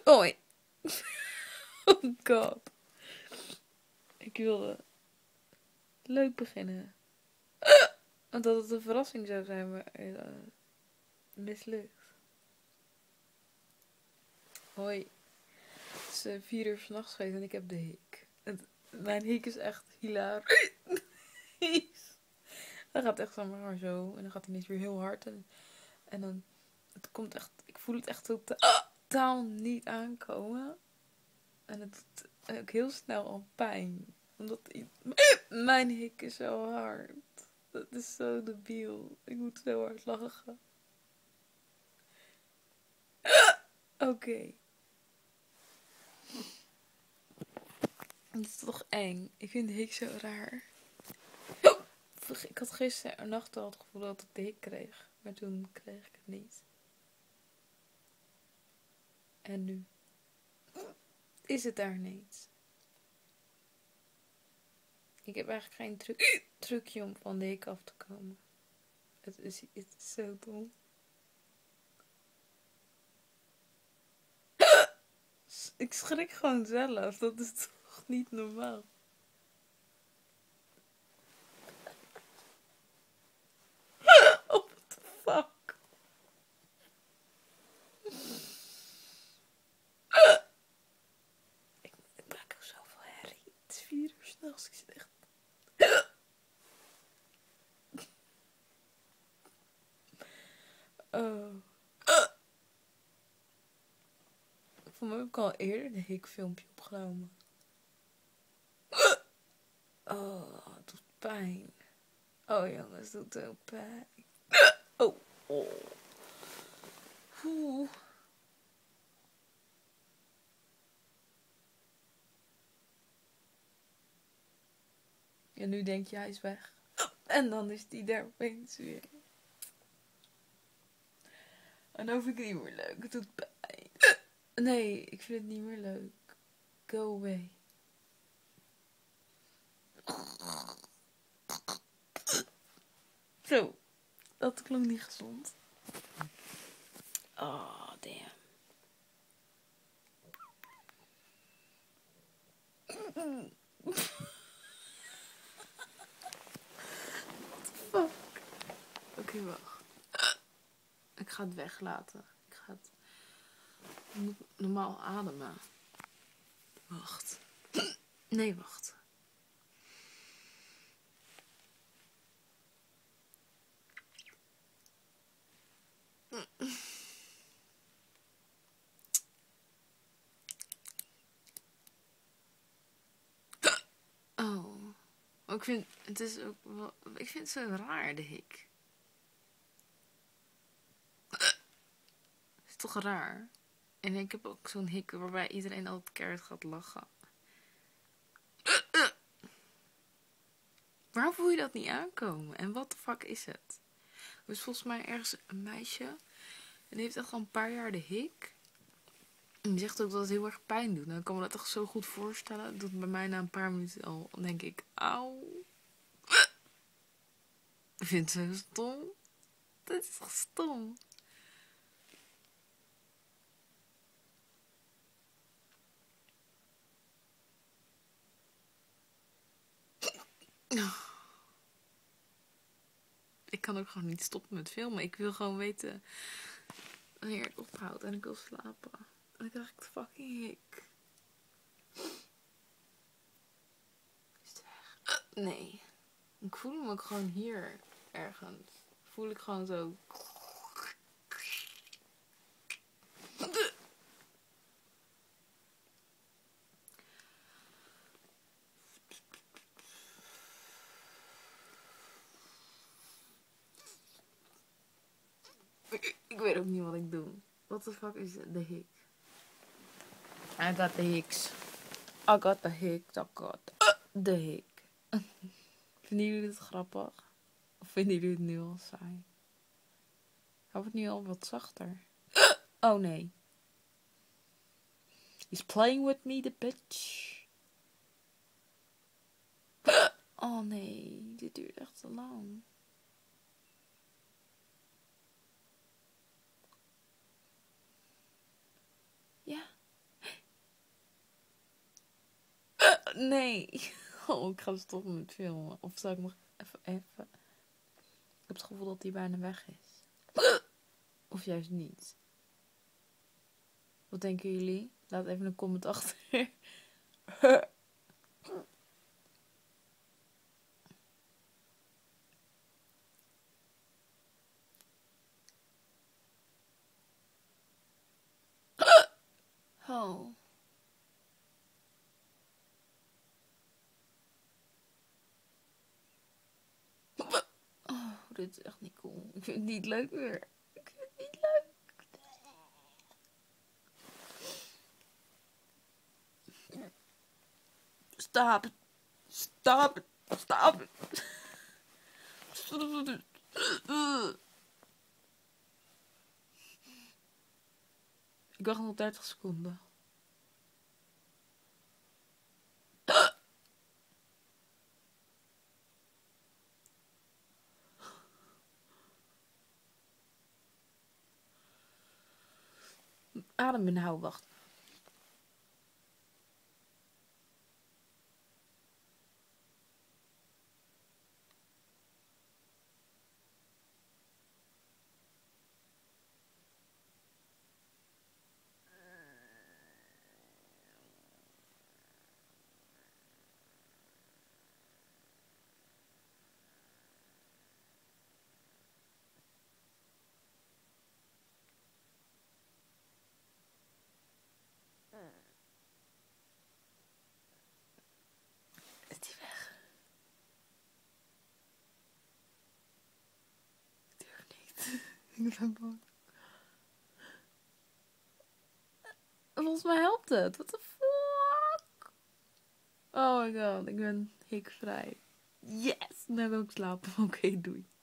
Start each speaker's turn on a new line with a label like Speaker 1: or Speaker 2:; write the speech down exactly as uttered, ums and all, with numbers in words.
Speaker 1: Hoi. Oh god. Ik wilde leuk beginnen. Want dat het een verrassing zou zijn, maar uh, mislukt. Hoi. Het is uh, vier uur 's nachts geweest en ik heb de hik. Het, mijn hik is echt hilarisch. Dan gaat het echt maar zo. En dan gaat hij niet weer heel hard. En, en dan, het komt echt, ik voel het echt totaal niet aankomen. En het doet ook heel snel al pijn. Omdat ik, mijn hik is zo hard. Dat is zo debiel. Ik moet zo hard lachen. Oké. Okay. Het is toch eng. Ik vind de hik zo raar. Ik had gisteren nacht al het gevoel dat ik de hik kreeg. Maar toen kreeg ik het niet. En nu is het daar niet. Ik heb eigenlijk geen truc, trucje om van de hik af te komen. Het is, het is zo dom. Ik schrik gewoon zelf. Dat is toch niet normaal. Oh, what the fuck. Ik, ik maak er zoveel herrie. Het is vier uur 's nachts. Ik zit echt... Oh. Voor mij heb ik al eerder de hik filmpje opgenomen. Oh, het doet pijn. Oh jongens, het doet ook pijn. Oh, oh. Oeh. En nu denk je, hij is weg. En dan is die daar opeens weer. En dan vind ik het niet meer leuk. Het doet pijn. Nee, ik vind het niet meer leuk. Go away. Zo, dat klonk niet gezond. Oh, damn. Fuck. Oké, okay, wacht. Ik ga het weglaten. Ik ga het normaal ademen. Wacht. Nee, wacht. Oh. Ik vind het is ook wel, ik vind het zo raar, de hik. Het is toch raar? En ik heb ook zo'n hik waarbij iedereen altijd keihard gaat lachen. Waarom voel je dat niet aankomen? En wat de fuck is het? Er is volgens mij ergens een meisje. En die heeft echt al een paar jaar de hik. En die zegt ook dat het heel erg pijn doet. Nou, ik kan me dat toch zo goed voorstellen. Het doet bij mij na een paar minuten al, dan denk ik, auw. Ik vind het zo stom. Dit is toch stom? Ik kan ook gewoon niet stoppen met filmen. Ik wil gewoon weten wanneer het ophoudt en ik wil slapen. En dan krijg ik de fucking hik. Is het weg? Nee. Ik voel hem ook gewoon hier ergens. Voel ik gewoon zo. Ik weet ook niet wat ik doe. What the fuck is de hik? I got the hicks. I got the hicks. I got the hik. Vinden jullie dit grappig? Of vinden jullie het nu al saai? Hou het nu al wat zachter. Oh nee. He's playing with me, the bitch. Oh nee, dit duurt echt te lang. Ja, Nee. Oh, ik ga stoppen met filmen. Of zal ik nog even, even... Ik heb het gevoel dat hij bijna weg is. Of juist niet. Wat denken jullie? Laat even een comment achter. Oh. Oh, dit is echt niet cool. Ik vind het niet leuk meer. Ik vind het niet leuk. Stop it. Stop it. Stop it. Ik wacht nog dertig seconden. Adem inhouden, wacht. Is die weg? Ik durf niet. Ik ben bang. Volgens mij helpt het. What the fuck? Oh my god, ik ben hikvrij. Yes! Nu kan ik slapen. Oké, okay, doei.